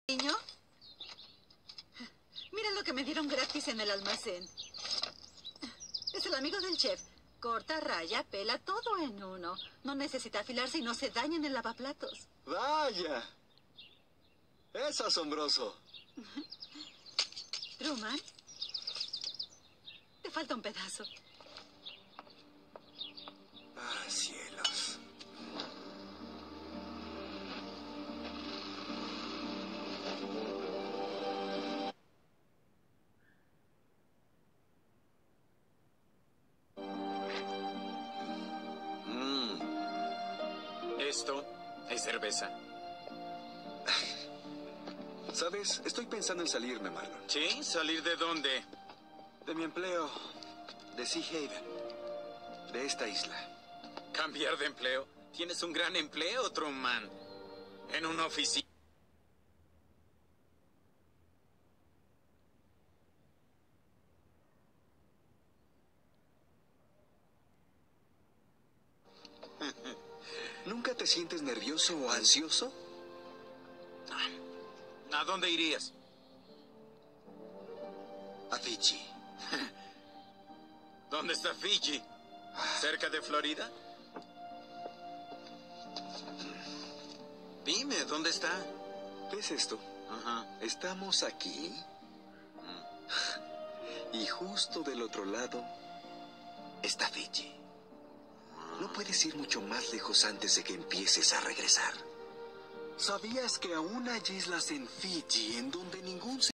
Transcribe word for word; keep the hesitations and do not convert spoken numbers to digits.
Niño, mira lo que me dieron gratis en el almacén. Es el amigo del chef. Corta, raya, pela, todo en uno. No necesita afilarse y no se daña en el lavaplatos. ¡Vaya! Es asombroso. Truman, te falta un pedazo. ¡Ah, cielos! Mm. Esto es cerveza. ¿Sabes? Estoy pensando en salirme, Marlon. ¿Sí? ¿Salir de dónde? De mi empleo. De Sea Haven. De esta isla. ¿Cambiar de empleo? Tienes un gran empleo, Truman. En una oficina. ¿Nunca te sientes nervioso o ansioso? ¿A dónde irías? A Fiji. ¿Dónde está Fiji? ¿Cerca de Florida? Dime, ¿dónde está? ¿Ves esto? Ajá. Estamos aquí. Y justo del otro lado está Fiji. No puedes ir mucho más lejos antes de que empieces a regresar. ¿Sabías que aún hay islas en Fiji en donde ningún